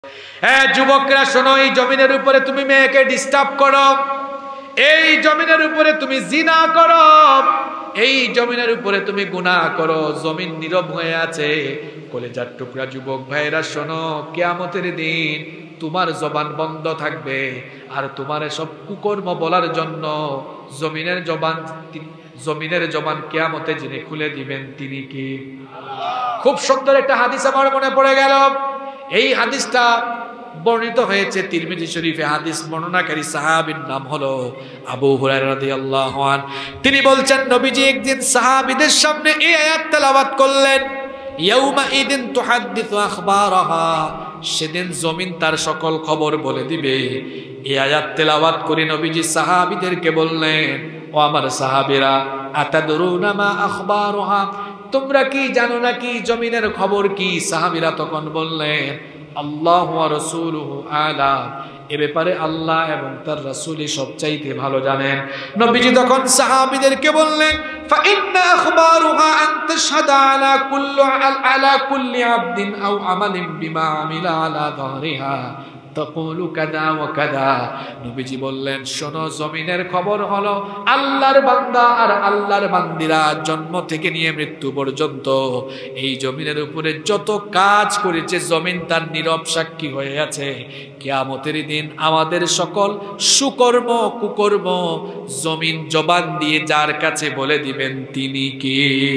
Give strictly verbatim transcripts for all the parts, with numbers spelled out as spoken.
হ্যাঁ যুবকরা শোনো, এই জমিনের উপরে তুমি মেয়েকে ডিস্টার্ব করো, এই জমিনের উপরে তুমি জিনা করো, এই জমিনের উপরে তুমি গুনাহ করো, জমিন নীরব হয়ে আছে। কলেজার টুকরা যুবক ভাইরা শোনো, কিয়ামতের দিন তোমার জবান বন্ধ থাকবে, আর তোমার সব কুকর্ম বলার জন্য জমিনের জবান জমিনের জবান কিয়ামতে যিনি খুলে দিবেন তিনি কি? খুব সুন্দর একটা হাদিস আমার মনে পড়ে গেল। এই হাদিসটা বর্ণিত হয়েছে তিরমিজি শরীফে। হাদিস বর্ণনাকারী সাহাবীর নাম হলো আবু হুরায়রা রাদিয়াল্লাহু আনহু। তিনি বলছেন, নবীজি একদিন সাহাবীদের সামনে এই আয়াত তেলাওয়াত করলেন, ইয়াউমা ইদিন তুহাদ্দিসু আখবারাহা, সেদিন জমিন তার সকল খবর বলে দিবে। এই আয়াত তেলাওয়াত করে নবীজি সাহাবীদেরকে বললেন, ও আমার সাহাবীরা, আতাদরুনা মা আখবারুহা, তোমরা কি জানো নাকি জমিনের খবর কি? সাহাবীরা তখন বললেন, আল্লাহু ওয়া রাসূলুহু আ'লাম, এ ব্যাপারে আল্লাহ এবং তার রাসূলই সবচাইতে ভালো জানেন। নবীজি তখন সাহাবীদেরকে বললেন, ফা ইন্না আখবারুহা আন তাশহাদা আলা কুল্লি আলা কুল্লি আবদিন আও আমালিন বিমা আমিলা আলা যাহরিহা তাকুলু কাদা ওয়া কাদা। নবীজি বললেন, শোনো, জমিনের খবর হলো আল্লাহর বান্দা আর আল্লাহর বান্দিরা জন্ম থেকে নিয়ে মৃত্যু পর্যন্ত এই জমিনের উপরে যত কাজ করেছে জমিন তার নীরব সাক্ষী হয়ে আছে। কিয়ামতের দিন আমাদের সকল সুকর্ম কুকর্ম জমিন জবান দিয়ে যার কাছে বলে দিবেন তিনি কি?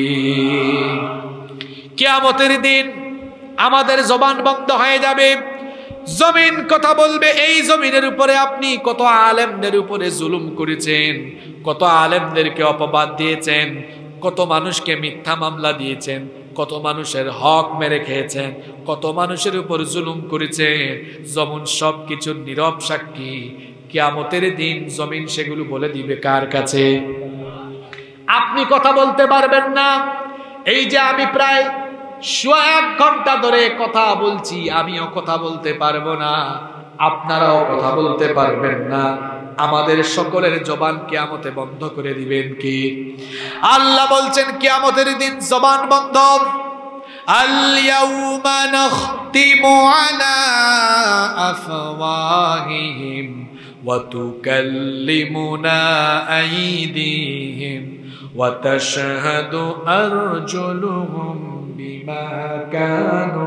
কিয়ামতের দিন আমাদের জবান বন্ধ হয়ে যাবে, জমিন কথা বলবে। এই জমিনের উপরে আপনি কত আলেমদের উপরে জুলুম করেছেন, কত আলেমদেরকে অপবাদ দিয়েছেন, কত মানুষকে মিথ্যা মামলা দিয়েছেন, কত মানুষের হক মেরে খেয়েছেন, কত মানুষের উপর জুলুম করেছেন। জমিন সব কিছুর নীরব সাক্ষী। কিয়ামতের দিন জমিন সেগুলো বলে দিবে কার কাছে? আপনি কথা বলতে পারবেন না। এই যে আমি প্রায় সোয়া এক ঘন্টা ধরে কথা বলছি, আমিও কথা বলতে পারবো না, আপনারাও কথা বলতে পারবেন না। আমাদের সকলের জবান কিয়ামতে বন্ধ করে দিবেন কি? আল্লাহ বলছেন কিয়ামতের দিন জবান বন্ধ। আল ইয়াউমা নাখতিমু আলা আফওয়াহিহিম ওয়া তুকাল্লিমুনা আইদিহিম ওয়া তাশহাদু আরজুলুহুম বিমা কানু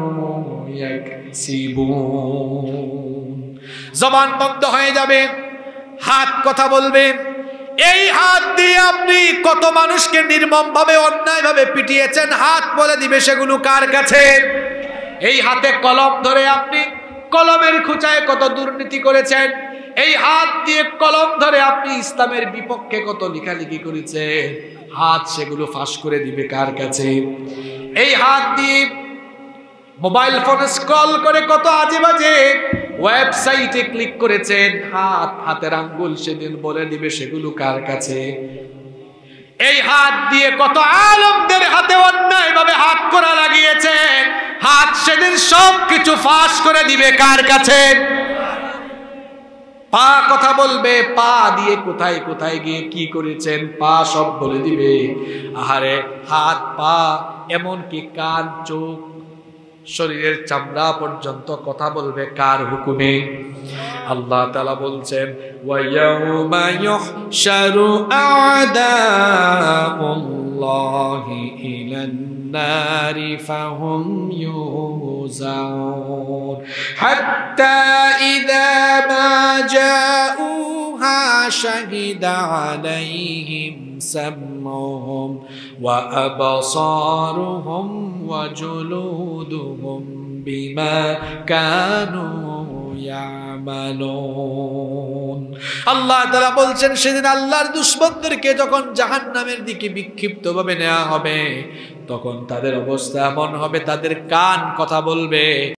ইয়াকসিবুন। জবান বন্ধ হয়ে যাবে, হাত কথা বলবে। এই হাত দিয়ে আপনি কত মানুষকে নির্মম ভাবে অন্যায় ভাবে পিটিয়েছেন, হাত বলে দিবে সেগুলো কার কাছে? এই হাতে কলম ধরে আপনি কলমের খুঁচায় কত দুর্নীতি করেছেন, এই হাত দিয়ে কলম ধরে আপনি ইসলামের বিপক্ষে কত লেখালেখি করেছেন, হাত সেগুলো ফাঁস করে দিবে কার কাছে? এই হাত দিয়ে মোবাইল ফোন স্ক্রল করে কত আজে বাজে ওয়েবসাইটে ক্লিক করেছেন, হাত হাতের আঙ্গুল সেদিন বলে দিবে সেগুলো কার কাছে? এই হাত দিয়ে কত আলেমদের হাতে অন্যায় ভাবে হাত করা লাগিয়েছেন, হাত সেদিন সব কিছু ফাঁস করে দিবে কার কাছে? পা কথা বলবে, পা দিয়ে কোথায় কোথায় গিয়ে কি করেছেন পা সব বলে দিবে। আহারে, হাত পা এমনকি কান চোখ শরীরের চামড়া পর্যন্ত কথা বলবে কার হুকুমে? আল্লাহ তাআলা বলছেন, ওয়া ইয়াউমা ইউহশারু আ'দাউল্লাহি ইলান নারি ফাহুম ইউজাউন হাত্তা ইযা মা জাউহা শাহিদা আলাইহিম সামউহুম ওয়া আবসারুহুম ওয়া জুলুদুহুম বিমা কানু ইয়ামালুন। আল্লাহ তাআলা বলছেন, সেদিন আল্লাহর দুশমনদেরকে যখন জাহান্নামের দিকে বিক্ষিপ্ত ভাবে নেওয়া হবে, তখন তাদের অবস্থা এমন হবে, তাদের কান কথা বলবে,